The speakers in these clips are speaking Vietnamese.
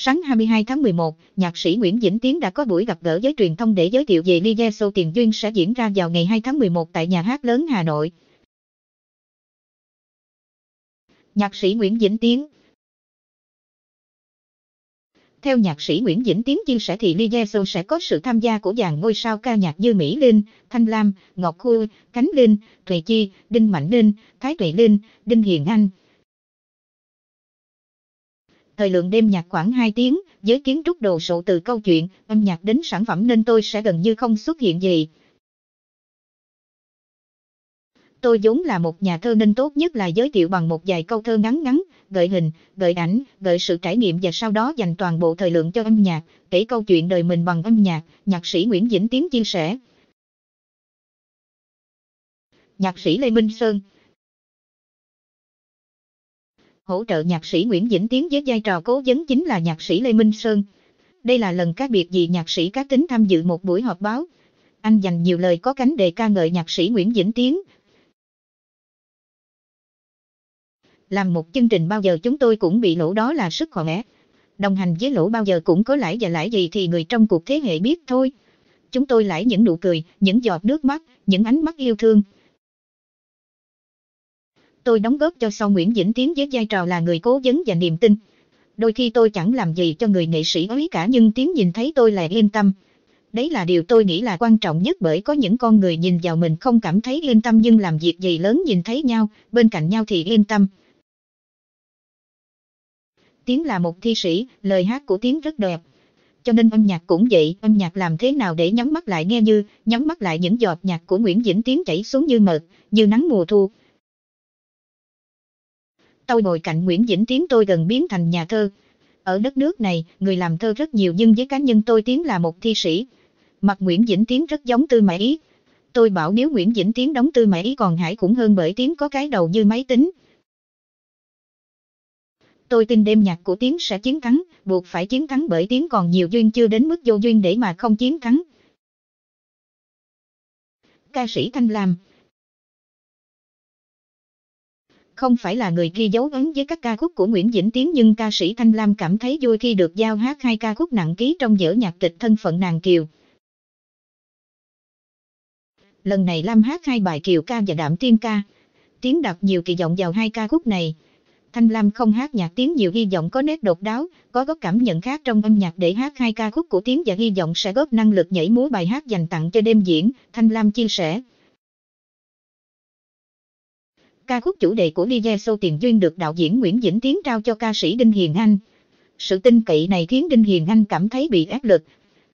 Sáng 22 tháng 11, nhạc sĩ Nguyễn Vĩnh Tiến đã có buổi gặp gỡ với truyền thông để giới thiệu về Live Show Tiền Duyên sẽ diễn ra vào ngày 2 tháng 11 tại Nhà hát lớn Hà Nội. Nhạc sĩ Nguyễn Vĩnh Tiến. Theo nhạc sĩ Nguyễn Vĩnh Tiến chia sẻ thì Live Show sẽ có sự tham gia của dàn ngôi sao ca nhạc như Mỹ Linh, Thanh Lam, Ngọc Khu, Khánh Linh, Thùy Chi, Đinh Mạnh Linh, Thái Tuệ Linh, Đinh Hiền Anh. Thời lượng đêm nhạc khoảng 2 tiếng, với kiến trúc đồ sộ từ câu chuyện, âm nhạc đến sản phẩm nên tôi sẽ gần như không xuất hiện gì. Tôi vốn là một nhà thơ nên tốt nhất là giới thiệu bằng một vài câu thơ ngắn ngắn, gợi hình, gợi ảnh, gợi sự trải nghiệm và sau đó dành toàn bộ thời lượng cho âm nhạc, kể câu chuyện đời mình bằng âm nhạc, nhạc sĩ Nguyễn Vĩnh Tiến chia sẻ. Nhạc sĩ Lê Minh Sơn. Hỗ trợ nhạc sĩ Nguyễn Vĩnh Tiến với vai trò cố vấn chính là nhạc sĩ Lê Minh Sơn. Đây là lần cá biệt vì nhạc sĩ cá tính tham dự một buổi họp báo. Anh dành nhiều lời có cánh để ca ngợi nhạc sĩ Nguyễn Vĩnh Tiến. Làm một chương trình bao giờ chúng tôi cũng bị lỗ, đó là sức khỏe. Đồng hành với lỗ bao giờ cũng có lãi, và lãi gì thì người trong cuộc thế hệ biết thôi. Chúng tôi lãi những nụ cười, những giọt nước mắt, những ánh mắt yêu thương. Tôi đóng góp cho sau Nguyễn Vĩnh Tiến với vai trò là người cố vấn và niềm tin. Đôi khi tôi chẳng làm gì cho người nghệ sĩ ấy cả nhưng Tiến nhìn thấy tôi là yên tâm. Đấy là điều tôi nghĩ là quan trọng nhất, bởi có những con người nhìn vào mình không cảm thấy yên tâm nhưng làm việc gì lớn nhìn thấy nhau, bên cạnh nhau thì yên tâm. Tiến là một thi sĩ, lời hát của Tiến rất đẹp. Cho nên âm nhạc cũng vậy, âm nhạc làm thế nào để nhắm mắt lại nghe như, nhắm mắt lại những giọt nhạc của Nguyễn Vĩnh Tiến chảy xuống như mật, như nắng mùa thu. Tôi ngồi cạnh Nguyễn Vĩnh Tiến tôi gần biến thành nhà thơ. Ở đất nước này, người làm thơ rất nhiều nhưng với cá nhân tôi Tiến là một thi sĩ. Mặt Nguyễn Vĩnh Tiến rất giống Tư Mã Ý. Tôi bảo nếu Nguyễn Vĩnh Tiến đóng Tư Mã Ý còn hãi cũng hơn bởi Tiến có cái đầu như máy tính. Tôi tin đêm nhạc của Tiến sẽ chiến thắng, buộc phải chiến thắng bởi Tiến còn nhiều duyên chưa đến mức vô duyên để mà không chiến thắng. Ca sĩ Thanh Lam. Không phải là người ghi dấu ấn với các ca khúc của Nguyễn Vĩnh Tiến nhưng ca sĩ Thanh Lam cảm thấy vui khi được giao hát 2 ca khúc nặng ký trong vở nhạc kịch Thân phận nàng kiều. Lần này Lam hát 2 bài kiều ca và đạm tiên ca. Tiến đặt nhiều kỳ vọng vào 2 ca khúc này. Thanh Lam không hát nhạc Tiến nhiều, hy vọng có nét độc đáo, có cảm nhận khác trong âm nhạc để hát 2 ca khúc của Tiến và hy vọng sẽ góp năng lực nhảy múa bài hát dành tặng cho đêm diễn, Thanh Lam chia sẻ. Ca khúc chủ đề của Live Show Tiền Duyên được đạo diễn Nguyễn Vĩnh Tiến trao cho ca sĩ Đinh Hiền Anh. Sự tin cậy này khiến Đinh Hiền Anh cảm thấy bị áp lực.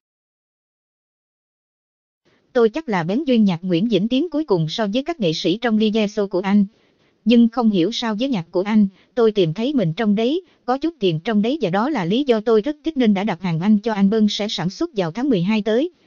Tôi chắc là bén duyên nhạc Nguyễn Vĩnh Tiến cuối cùng so với các nghệ sĩ trong Live Show của anh. Nhưng không hiểu sao với nhạc của anh, tôi tìm thấy mình trong đấy, có chút tiền trong đấy và đó là lý do tôi rất thích nên đã đặt hàng anh cho album sẽ sản xuất vào tháng 12 tới.